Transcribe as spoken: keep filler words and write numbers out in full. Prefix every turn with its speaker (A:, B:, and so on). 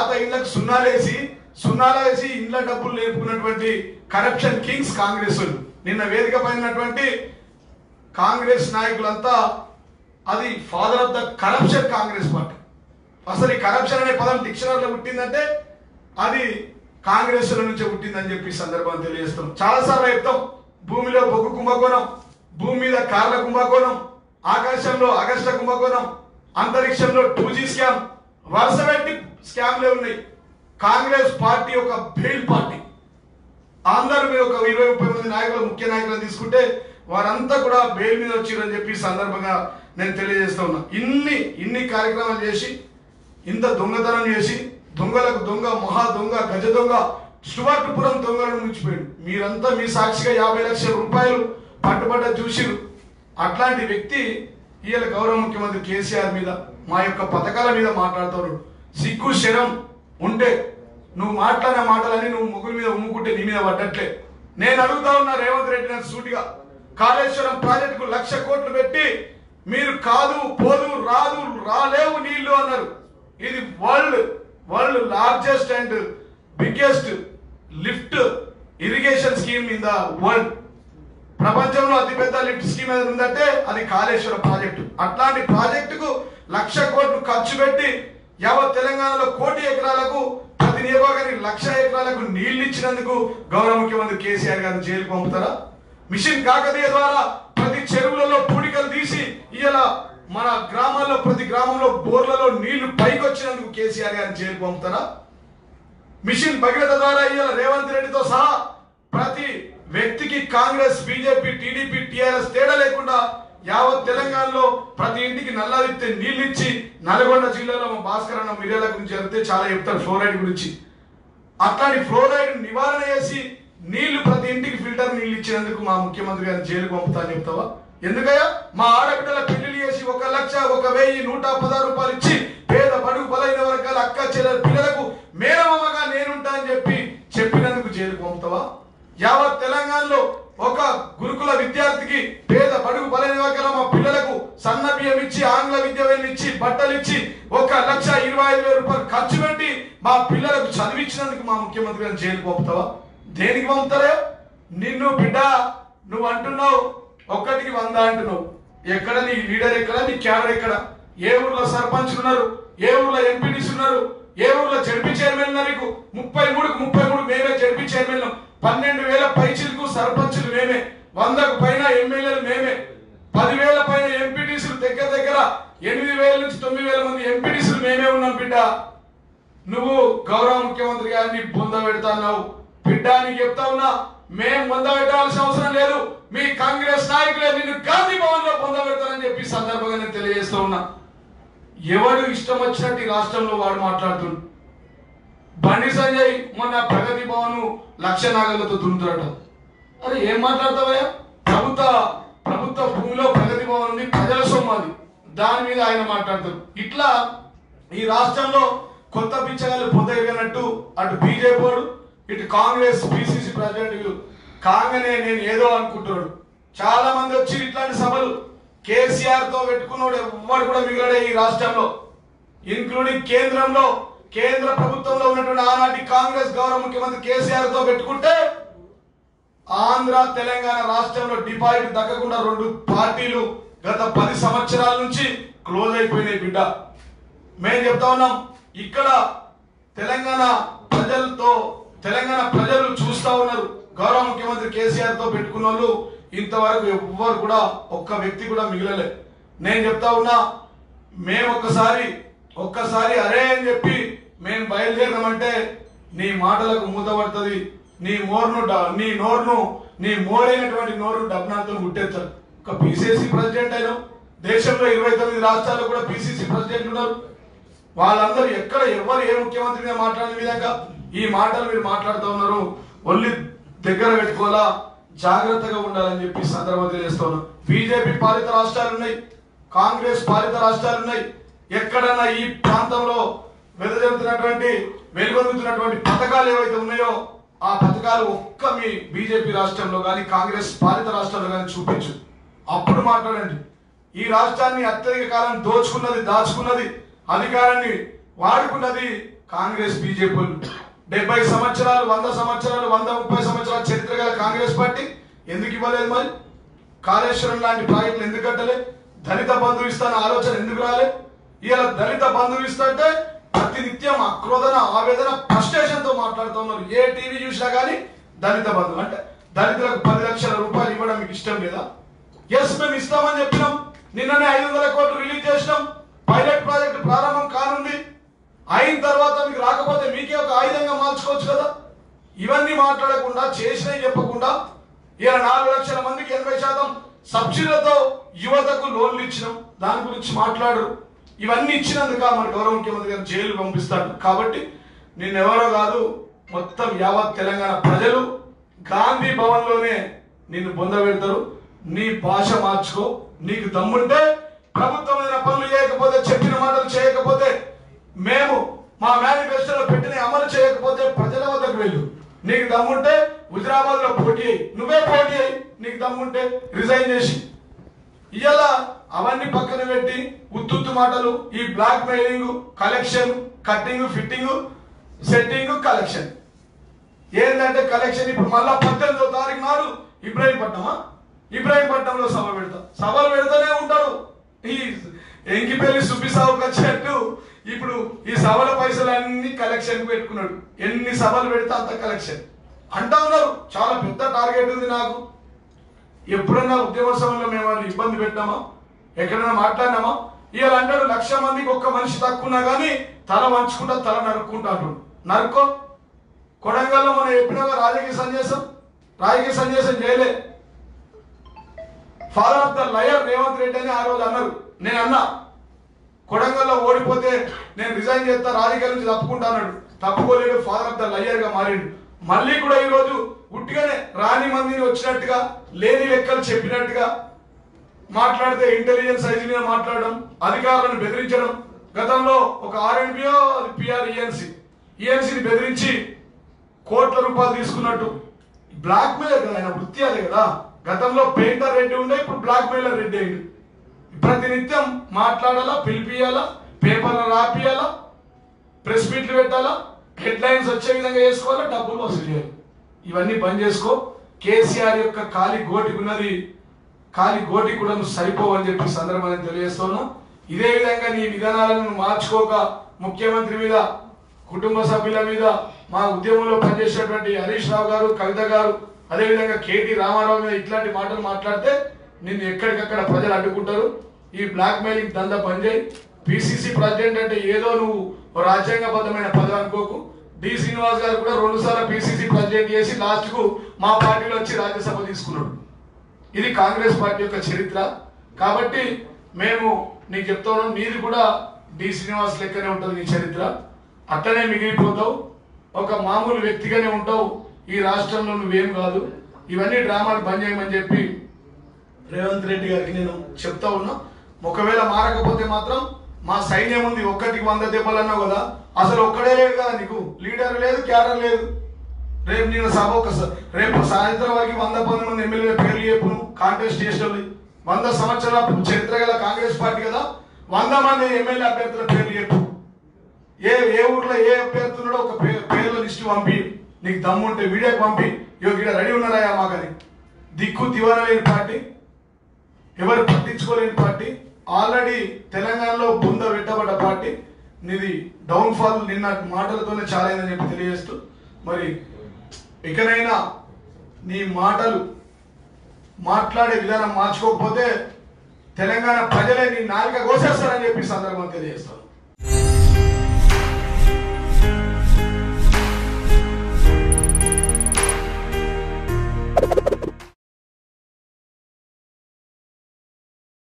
A: పాత ఇళ్లకు సున్నాలేసి సున్నాలేసి ఇండ్ల డబ్బులు లేపుకున్నటువంటి కరప్షన్ కింగ్స్ కాంగ్రెస్. నిన్న వేదిక పైనటువంటి కాంగ్రెస్ నాయకులంతా అది father of the corruption Congress party. అసలు ఈ కరప్షన్ అనే పదం డిక్షనరీలో పుట్టిందంటే అది కాంగ్రెస్ నుంచే పుట్టిందని చెప్పి సందర్భాన్ని తెలియజేస్తాం. చాలాసార్లు చెప్తాం, భూమిలో బొగ్గు కుంభకోణం, భూమి మీద కార్ల కుంభకోణం, ఆకాశంలో అగస్ట కుంభకోణం, అంతరిక్షంలో టూ జీ స్కామ్, వరుస పెట్టి స్కామ్లే ఉన్నాయి. కాంగ్రెస్ పార్టీ ఒక బెయిల్ పార్టీ. అందరూ మీరు ఒక ఇరవై ముప్పై మంది నాయకులు ముఖ్య నాయకులను తీసుకుంటే వారంతా కూడా బెయిల్ మీద వచ్చిరని చెప్పి సందర్భంగా నేను తెలియజేస్తా ఉన్నా. ఇన్ని ఇన్ని కార్యక్రమాలు చేసి ఇంత దొంగతనం చేసి దొంగలకు దొంగ, మహా దొంగ, గజ దొంగ, స్టువర్ట్పురం దొంగలను ముంచిపోయాడు. మీరంతా మీ సాక్షిగా యాభై లక్షల రూపాయలు పట్టుబడ్డ చూసిరు. అట్లాంటి వ్యక్తి ఇవాళ గౌరవ ముఖ్యమంత్రి కేసీఆర్ మీద, మా యొక్క పథకాల మీద మాట్లాడుతున్నాడు. సిగ్గు శరం ఉంటే నువ్వు మాట్లాడిన మాటలని నువ్వు ముగ్గురు మీద ఉమ్ముకుంటే నీ మీద పడ్డట్లే. నేను అడుగుతా ఉన్నా రేవంత్ రెడ్డి నాకు సూటిగా, కాళేశ్వరం ప్రాజెక్టుకు లక్ష కోట్లు పెట్టి మీరు కాదు, పోదు, రాదు, రాలేవు నీళ్లు అన్నారు. ఇది world world largest and biggest lift irrigation scheme in the world. ప్రపంచంలో అతిపెద్ద లిఫ్ట్ స్కీమ్ ఏదైనా ఉందంటే అది కాళేశ్వరం ప్రాజెక్టు. అట్లాంటి ప్రాజెక్టుకు లక్ష కోట్లు ఖర్చు పెట్టి యావత్ తెలంగాణలో కోటి ఎకరాలకు ప్రతి నియోజకవర్గానికి లక్ష ఎకరాలకు నీళ్లు ఇచ్చినందుకు గౌరవ ముఖ్యమంత్రి కేసీఆర్ గారిని జైలుకు పంపుతారా? మిషన్ కాకతీయ ద్వారా ప్రతి చెరువులలో పూడికలు తీసి ఇలా మన గ్రామాల్లో ప్రతి గ్రామంలో బోర్లలో నీళ్లు పైకి వచ్చినందుకు కేసీఆర్ గారిని జైలుకు పంపుతారా? మిషన్ భగీరథ ద్వారా ఇవాళ రేవంత్ రెడ్డితో సహా ప్రతి వ్యక్తికి కాంగ్రెస్, బీజేపీ, టీడీపీ, టీఆర్ఎస్ తేడా లేకుండా యావత్ తెలంగాణలో ప్రతి ఇంటికి నల్లదిప్తే నీళ్ళు ఇచ్చి, నల్గొండ జిల్లాలో మా భాస్కర్ అన్న మిర్యాల గురించి జరిగితే చాలా చెప్తారు ఫ్లోరైడ్ గురించి. అట్లాంటి ఫ్లోరైడ్ నివారణ చేసి నీళ్లు ప్రతి ఇంటికి ఫిల్టర్ నీళ్ళు ఇచ్చినందుకు మా ముఖ్యమంత్రి గారిని జైలుకు పంపుతా అని చెప్తావా? ఎందుకయ్యా మా ఆడబిడ్డల పెళ్లి చేసి ఒక లక్ష ఒక వెయ్యి నూట పదహారు రూపాయలు ఇచ్చి పేద బడుగు బలైన వర్గాల అక్క చెల్లెల పిల్లలకు మేనమామగా నేనుంటా అని చెప్పి చెప్పినందుకు జైలుకు పంపుతావా? యావత్ తెలంగాణలో ఒక గురుకుల విద్యార్థికి పేద బడుగు బలైన వర్గాల మా పిల్లలకు సన్న బియ్యం ఇచ్చి, ఆంగ్ల విద్య ఇచ్చి, బట్టలు ఇచ్చి ఒక లక్ష ఇరవై ఐదు వేల రూపాయలు ఖర్చు పెట్టి మా పిల్లలకు చదివించినందుకు మా ముఖ్యమంత్రి గారిని జైలుకు పంపుతావా? దేనికి పంపుతారా? నిన్ను బిడ్డ నువ్వు అంటున్నావు ఒక్కటికి వంద అంటున్నావు. ఎక్కడ నీ లీడర్, ఎక్కడ నీ క్యాడర్, ఎక్కడ ఏ ఊర్లో సర్పంచ్ ఉన్నారు, ఏ ఊర్లో ఎంపీడీస్ ఉన్నారు, ఏ ఊర్లో జడ్పీ చైర్మన్ ఉన్నారు? నీకు ముప్పై మూడుకు ముప్పై మూడు మేమే జడ్పీ చైర్మన్, పన్నెండు వేల పైచిలకు సర్పంచులు మేమే, వందకు పైన ఎమ్మెల్యేలు మేమే, పదివేల పైన ఎంపీడీసులు, దగ్గర దగ్గర ఎనిమిది వేల నుంచి తొమ్మిది వేల మంది ఎంపీడీసులు మేమే ఉన్నాం. బిడ్డ నువ్వు గౌరవ ముఖ్యమంత్రి గారిని బొంద పెడతావు. బిడ్డ నీకు చెప్తా ఉన్నా, మేం బొంద పెట్టాల్సిన అవసరం లేదు, మీ కాంగ్రెస్ నాయకులే నిన్ను గాంధీ భవన్ లో బొంద పెడతారని చెప్పి సందర్భంగా నేను తెలియజేస్తూ ఉన్నా. ఎవడు ఇష్టం వచ్చినట్టు ఈ రాష్ట్రంలో వాడు మాట్లాడుతుండు. బండి సంజయ్ మొన్న ప్రగతి భవన్ లక్ష నాగలతో దున్నుతారట. అరే ఏం మాట్లాడతావయ్యా? ప్రభుత్వ ప్రభుత్వ భూమిలో ప్రగతి భవన్ ఉంది, ప్రజల సొమ్మాది, దాని మీద ఆయన మాట్లాడతారు. ఇట్లా ఈ రాష్ట్రంలో కొత్త పిచ్చగాళ్ళు పొందగలిగినట్టు అటు బీజేపీ ఇటు కాంగ్రెస్ పిసిసి ప్రెసిడెంట్ కాగానే నేను ఏదో అనుకుంటున్నాడు. చాలా మంది వచ్చి ఇట్లాంటి సభలు కేసీఆర్ తో పెట్టుకున్నాడు ఎవ్వడు కూడా మిగిలడే ఈ రాష్ట్రంలో, ఇన్క్లూడింగ్ కేంద్రంలో కేంద్ర ప్రభుత్వంలో ఉన్నటువంటి ఆనాటి కాంగ్రెస్ గౌరవ ముఖ్యమంత్రి కేసీఆర్ తో పెట్టుకుంటే ఆంధ్ర తెలంగాణ రాష్ట్రంలో డిపాజిట్ దక్కకుండా రెండు పార్టీలు గత పది సంవత్సరాల నుంచి క్లోజ్ అయిపోయినాయి. బిడ్డ మేము చెప్తా ఉన్నాం, ఇక్కడ తెలంగాణ ప్రజలతో తెలంగాణ ప్రజలు చూస్తా ఉన్నారు. గౌరవ ముఖ్యమంత్రి కేసీఆర్ తో పెట్టుకున్న వాళ్ళు ఇంతవరకు ఎవ్వరు కూడా ఒక్క వ్యక్తి కూడా మిగిలలే. నేను చెప్తా ఉన్నా, మేము ఒక్కసారి ఒక్కసారి అరే అని చెప్పి మేము బయలుదేరినామంటే నీ మాటలకు మూత పడుతుంది, నీ మోర్ను నీ నోరును నీ మోరైనటువంటి నోరును డబ్నాలతో గుట్టేస్తారు. ఒక పిసిసి ప్రెసిడెంట్ అయినా దేశంలో ఇరవై తొమ్మిది రాష్ట్రాల్లో కూడా పిసిసి ప్రెసిడెంట్ ఉన్నారు. వాళ్ళందరూ ఎక్కడ ఎవరు ఏ ముఖ్యమంత్రిగా మాట్లాడిన విధంగా ఈ మాటలు మీరు మాట్లాడుతూ ఉన్నారు. ఒళ్ళి దగ్గర పెట్టుకోవాలా, జాగ్రత్తగా ఉండాలని చెప్పి సందర్భంగా తెలియజేస్తా ఉన్నాం. బీజేపీ పాలిత రాష్ట్రాలు ఉన్నాయి, కాంగ్రెస్ పాలిత రాష్ట్రాలు ఉన్నాయి. ఎక్కడన్నా ఈ ప్రాంతంలో వెదజల్లుతున్నటువంటి వెలుగొందుతున్నటువంటి పథకాలు ఏవైతే ఉన్నాయో ఆ పథకాలు ఒక్క మీ బీజేపీ రాష్ట్రంలో కానీ కాంగ్రెస్ పాలిత రాష్ట్రంలో కానీ చూపించు, అప్పుడు మాట్లాడండి. ఈ రాష్ట్రాన్ని అత్యధిక కాలం దోచుకున్నది, దాచుకున్నది, అధికారాన్ని వాడుకున్నది కాంగ్రెస్ బీజేపీలు డెబ్బై సంవత్సరాలు వంద సంవత్సరాలు వంద ముప్పై సంవత్సరాల చరిత్ర గల కాంగ్రెస్ పార్టీ ఎందుకు ఇవ్వలేదు? మరి కాళేశ్వరం లాంటి ప్రాజెక్టులు ఎందుకు కట్టలే? దళిత బంధువు ఇస్తాన ఆలోచన ఎందుకు రాలే? ఇలా దళిత బంధువు ఇస్తుంటే ప్రతినిత్యం ఆక్రోధన ఆవేదన ఫ్రస్ట్రేషన్ తో మాట్లాడుతున్నారు. ఏ టీవీ చూసినా కానీ దళిత బంధువు అంటే దళితులకు పది లక్షల రూపాయలు ఇవ్వడం మీకు ఇష్టం లేదా? ఎస్, మేము ఇస్తామని చెప్పినాం. నిన్ననే ఐదు వందల కోట్లు రిలీజ్ చేసినాం. పైలట్ ప్రాజెక్టు ప్రారంభం కానుంది. అయిన తర్వాత మీకు రాకపోతే మీకే ఒక ఆయుధంగా మార్చుకోవచ్చు కదా. ఇవన్నీ మాట్లాడకుండా చేసినవి చెప్పకుండా ఇలా నాలుగు లక్షల మందికి ఎనభై శాతం సబ్సిడీలతో యువతకు లోన్లు ఇచ్చినాం. దాని గురించి మాట్లాడరు. ఇవన్నీ ఇచ్చినందుక మన గౌరవ ముఖ్యమంత్రి గారు జైలు పంపిస్తాడు. కాబట్టి నిన్నెవరో కాదు, మొత్తం యావత్ తెలంగాణ ప్రజలు గాంధీ భవన్ లోనే నిన్ను పొందబెడతారు. నీ భాష మార్చుకో. నీకు దమ్ముంటే ప్రభుత్వమైన పనులు చేయకపోతే, చెప్పిన మాటలు చేయకపోతే, మేము మా మేనిఫెస్టోలో పెట్టిన అమలు చేయకపోతే ప్రజల వద్దకు వెళ్ళు. నీకు దమ్ముంటే హుజరాబాద్ లో పోటీ అయ్యి, నువ్వే పోటీ అయ్యి, నీకు దమ్ముంటే రిజైన్ చేసి. ఇలా అవన్నీ పక్కన పెట్టి ఉత్తుత్తు మాటలు, ఈ blackmailing, collection, cutting, fitting, setting, collection. ఏంటంటే కలెక్షన్ ఇప్పుడు మళ్ళా పద్దెనిమిదో తారీఖు నాడు ఇబ్రాహీంపట్నమా ఇబ్రాహీంపట్నంలో సభ పెడతా సభలు పెడతానే ఉంటారు. ఈ ఎంకిపల్లి సుబ్బిసావుకు వచ్చినట్టు ఇప్పుడు ఈ సభల పైసలన్నీ కలెక్షన్ పెట్టుకున్నాడు. ఎన్ని సభలు పెడితే అంత కలెక్షన్ అంటా ఉన్నారు. చాలా పెద్ద టార్గెట్ ఉంది నాకు. ఎప్పుడన్నా ఉద్యమ సమయంలో మేము వాళ్ళు ఇబ్బంది పెట్టామా? ఎక్కడైనా మాట్లాడినామా? ఇవాళ అంటాడు లక్ష మందికి ఒక్క మనిషి తక్కువన్నా కానీ తల వంచుకుంటా తల నరుక్కుంటాడు. నరుక్కో. కొడంగల్లో మనం చెప్పినాక రాజకీయ సందేశం రాజకీయ సందేశం చేయలే. Father of the liar Revanth Reddy అని ఆ రోజు అన్నారు. నేను అన్నా కొడంగల్లో ఓడిపోతే నేను రిజైన్ చేస్తా, రాజకీయాల నుంచి తప్పుకుంటా అన్నాడు. తప్పుకోలేడు. ఫాదర్ ఆఫ్ ద లయర్ గా మారిండు. మళ్ళీ కూడా ఈ రోజు ఉట్టిగానే రాని మందిని వచ్చినట్టుగా లేని లెక్కలు చెప్పినట్టుగా మాట్లాడితే ఇంటెలిజెన్స్ సైజు మీద మాట్లాడడం, అధికారులను బెదిరించడం. గతంలో ఒక ఆర్ఎన్బిఓ పిఆర్ ఈఎన్సీ ఈఎన్సీని బెదిరించి కోట్ల రూపాయలు తీసుకున్నట్టు. బ్లాక్ మెయిలర్ కదా, ఆయన వృత్తి అదే కదా. గతంలో పెయింటర్ రెడ్డి ఉండే, ఇప్పుడు బ్లాక్ మెయిలర్ రెడ్డి అయింది. ప్రతినిత్యం మాట్లాడాలా, పిలిపియాలా, పేపర్లు రాపియాలా, ప్రెస్ మీట్లు పెట్టాలా, హెడ్ లైన్స్ వచ్చే విధంగా చేసుకోవాలా, డబ్బులు వసూలు చేయాలి. ఇవన్నీ బంద్ చేసుకో. కేసీఆర్ యొక్క ఖాళీ గోటికి ఉన్నది, ఖాళీ గోటి కూడా నువ్వు సరిపోవని చెప్పి సందర్భాన్ని తెలియజేస్తున్నా. ఇదే విధంగా నీ విధానాలను మార్చుకోక ముఖ్యమంత్రి మీద, కుటుంబ సభ్యుల మీద, మా ఉద్యమంలో పనిచేసేటువంటి హరీష్ రావు గారు, కవిత గారు, అదేవిధంగా కేటీ రామారావు మీద ఇట్లాంటి మాటలు మాట్లాడితే నిన్ను ఎక్కడికక్కడ ప్రజలు అడ్డుకుంటారు. ఈ బ్లాక్ మెయిలింగ్ దందా బంద్ చేయి. పిసిసి ప్రెసిడెంట్ అంటే ఏదో నువ్వు రాజ్యాంగబద్ధమైన పదవి అనుకోకు. డి శ్రీనివాస్ గారు కూడా రెండు సార్లు పిసిసి ప్రెసిడెంట్ చేసి లాస్ట్ కు మా పార్టీలో వచ్చి రాజ్యసభ తీసుకున్నాడు. ఇది కాంగ్రెస్ పార్టీ యొక్క చరిత్ర. కాబట్టి మేము నీకు చెప్తా ఉన్నాం, నీది కూడా డి శ్రీనివాస్ లెక్కనే ఉంటుంది నీ చరిత్ర. అట్లనే మిగిలిపోతావు. ఒక మామూలు వ్యక్తిగానే ఉంటావు. ఈ రాష్ట్రంలో నువ్వేం కాదు. ఇవన్నీ డ్రామాలు బంద్ చేయమని చెప్పి రేవంత్ రెడ్డి గారికి నేను చెప్తా ఉన్నా. ఒకవేళ మారకపోతే మాత్రం మా సైన్యం ఉంది. ఒక్కటికి వంద దెబ్బలు అన్నావు కదా, అసలు ఒక్కడే లేదు కదా, నీకు లీడర్ లేదు, క్యాడర్ లేదు. రేపు నేను సభ ఒక రేపు సాయంత్రం వరకు వంద పంతొమ్మిది మంది ఎమ్మెల్యే పేర్లు చెప్పును కాంటెస్ట్ చేసేది. వంద సంవత్సరాల చరిత్ర గల కాంగ్రెస్ పార్టీ కదా, వంద మంది ఎమ్మెల్యే అభ్యర్థుల పేర్లు చెప్పు. ఏ ఏ ఊర్లో ఏ అభ్యర్థి ఉన్నాడో ఒక పేర్ల లిస్టు పంపి, నీకు దమ్ముంటే వీడియోకి పంపి, ఇవ్వ ఇక్కడ రెడీ ఉన్నారా మాకని. దిక్కు దివాన లేని పార్టీ, ఎవరు పట్టించుకోలేని పార్టీ, ఆల్రెడీ తెలంగాణలో బుంద పెట్టబడ్డ పార్టీ. నీది డౌన్ ఫాల్ నిన్న మాటలతోనే చాలా అయిందని చెప్పి తెలియజేస్తూ, మరి ఇకనైనా నీ మాటలు మాట్లాడే విధానం మార్చుకోకపోతే తెలంగాణ ప్రజలే నీ నాలుక కోసేస్తారని చెప్పి సందర్భం తెలియజేస్తాను.